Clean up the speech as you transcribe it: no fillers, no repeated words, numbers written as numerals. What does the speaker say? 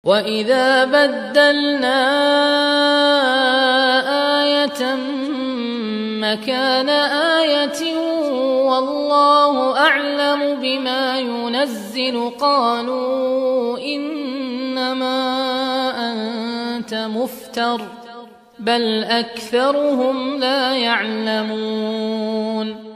وَإِذَا بَدَّلْنَا آيَةً مَّكَانَ آيَةٍ وَاللَّهُ أَعْلَمُ بِمَا يُنَزِّلُ قَالُوا إِنَّمَا أَنتَ مُفْتَرٍ بَلْ أَكْثَرُهُمْ لَا يَعْلَمُونَ